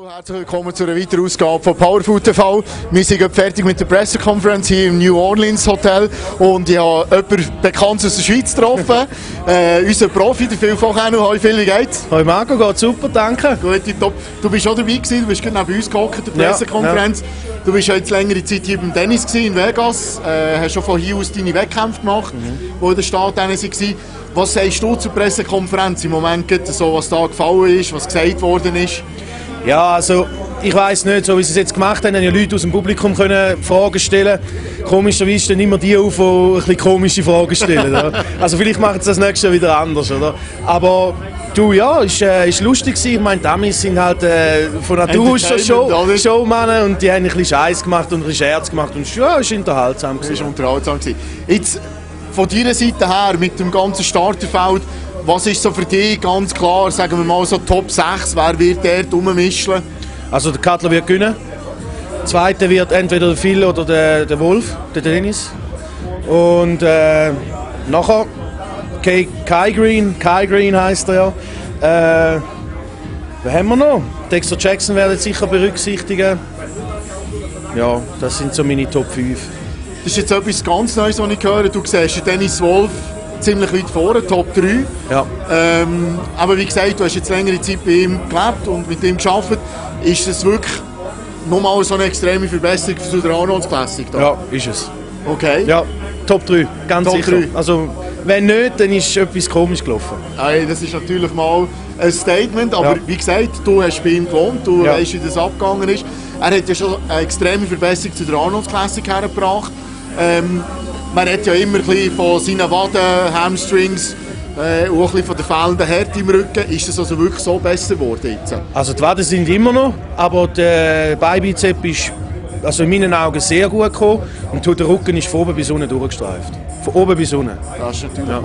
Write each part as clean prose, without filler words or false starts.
Hallo, herzlich willkommen zu einer weiteren Ausgabe von Powerfood TV. Wir sind gerade fertig mit der Pressekonferenz hier im New Orleans Hotel und ich habe jemanden Bekanntes aus der Schweiz getroffen. Unser Profi, der Phil Fochhänu. Hallo Phil, wie geht's? Hallo Marco, geht super, danke. Gut, top. Du bist auch dabei gewesen, du bist gerade neben uns gehockt in der Pressekonferenz. Ja. Du bist ja jetzt längere Zeit hier beim Tennis gewesen, in Vegas. Hast schon von hier aus deine Wettkämpfe gemacht, die in der Stadt waren. Was sagst du zur Pressekonferenz im Moment, so, was da gefallen ist, was gesagt worden ist? Ja, also ich weiss nicht, so wie sie es jetzt gemacht haben ja Leute aus dem Publikum können Fragen stellen. Komischerweise stehen immer die auf, die ein bisschen komische Fragen stellen. Oder? Also vielleicht machen sie das nächste Jahr wieder anders, oder? Aber du, ja, ist lustig gewesen. Ich meine, die Amis sind halt von Natur aus schon Showmannen und die haben ein bisschen Scheiß gemacht und ein bisschen Scherz gemacht und ja, ist unterhaltsam gewesen. Ist unterhaltsam gewesen. Jetzt von deiner Seite her, mit dem ganzen Starterfeld, was ist so für dich ganz klar, sagen wir mal so Top 6, wer wird dort rummischen? Also der Cutler wird gewinnen. Der Zweite wird entweder der Phil oder der Wolf, der Dennis. Und nachher Kai Green heisst er ja. Wen haben wir noch? Dexter Jackson werden sicher berücksichtigen. Ja, das sind so meine Top 5. Das ist jetzt etwas ganz Neues, was ich höre. Du siehst Dennis Wolf ziemlich weit vorne, Top 3. Ja. Aber wie gesagt, du hast jetzt längere Zeit bei ihm gelebt und mit ihm gearbeitet. Ist es wirklich nochmal so eine extreme Verbesserung für den Arnold Classic? Da? Ja, ist es. Okay. Ja, Top 3, ganz Top sicher. 3. Also, wenn nicht, dann ist etwas komisch gelaufen. Hey, das ist natürlich mal ein Statement, aber wie gesagt, du hast bei ihm gewohnt, du weißt, wie das abgegangen ist. Er hat ja schon eine extreme Verbesserung zu der Arnold Classic hergebracht. Man hat ja immer ein bisschen von seinen Waden, Hamstrings und auch ein bisschen von der fehlenden Härte im Rücken. Ist das also wirklich so besser geworden jetzt? Also die Waden sind immer noch, aber der Beibizep ist also in meinen Augen sehr gut gekommen und der Rücken ist von oben bis unten durchgestreift. Von oben bis unten. Das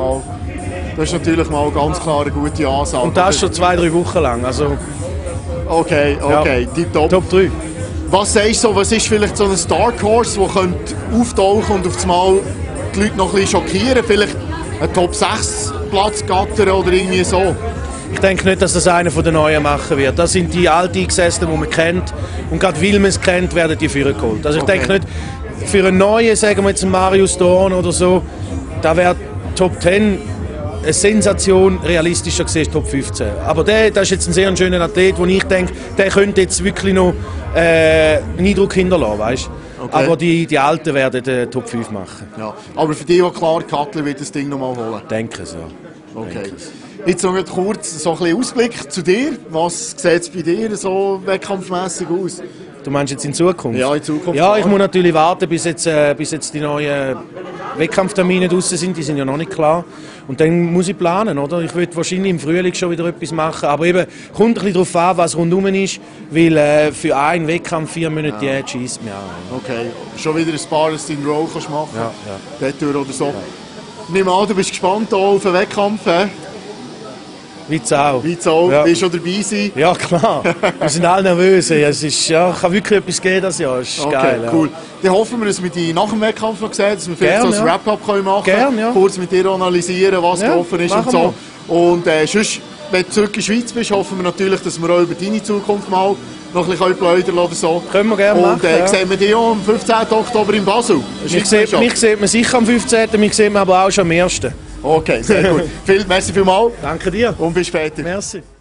ist natürlich mal ganz klar eine gute Ansage. Und das schon 2-3 Wochen lang. Also okay, tipptopp. Top 3. Was sagst du, was ist vielleicht so ein Dark Horse, der könnte auftauchen und auf einmal die Leute noch ein bisschen schockieren? Vielleicht ein Top 6 Platz gattern oder irgendwie so? Ich denke nicht, dass das einer von den Neuen machen wird. Das sind die Alteingesessenen, die man kennt. Und gerade weil man es kennt, werden die Führer geholt. Also ich denke nicht, für einen Neuen, sagen wir jetzt einen Marius Dorn oder so, da wäre Top 10 eine Sensation, realistischer gesehen Top 15. Aber das ist jetzt ein sehr schöner Athlet, wo ich denke, der könnte jetzt wirklich noch einen Eindruck hinterlassen, weißt? Okay. Aber die Alten werden den Top 5 machen. Ja. Aber für dich war klar, Cutler wird das Ding noch mal holen? Denke es, ja. Okay. Jetzt noch kurz so ein bisschen Ausblick zu dir. Was sieht es bei dir so wettkampfmässig aus? Du meinst jetzt in Zukunft? Ja, in Zukunft. Ja, ich muss natürlich warten, bis jetzt die neuen Wettkampftermine draussen sind. Die sind ja noch nicht klar. Und dann muss ich planen, oder? Ich würde wahrscheinlich im Frühling schon wieder etwas machen. Aber eben, kommt ein bisschen darauf an, was rundherum ist. Weil für einen Wettkampf 4 Monate Diät scheisst mir an. Okay, schon wieder ein paar, dass du in Roll kannst machen kannst. Dort oder so. Ja. Nimm an, du bist gespannt auf den Wettkampf. Weit's auch. Ja. Willst du schon dabei sein? Ja, klar. Wir sind alle nervös. Es ist, kann wirklich etwas geben das Jahr. Das ist geil. Cool. Dann hoffen wir, dass wir dich nach dem Wettkampf noch sehen, dass wir vielleicht so ein Wrap-up machen können. Kurz mit dir analysieren, was gelaufen ist und so. Und sonst, wenn du zurück in die Schweiz bist, hoffen wir natürlich, dass wir auch über deine Zukunft mal noch ein bisschen plaudern oder so. Können wir gerne machen. Und sehen wir dich auch am 15. Oktober in Basel. Mich sieht man sicher am 15., mich sieht man aber auch schon am 1. Okay, sehr gut. Merci vielmals. Danke dir. Und bis später. Merci.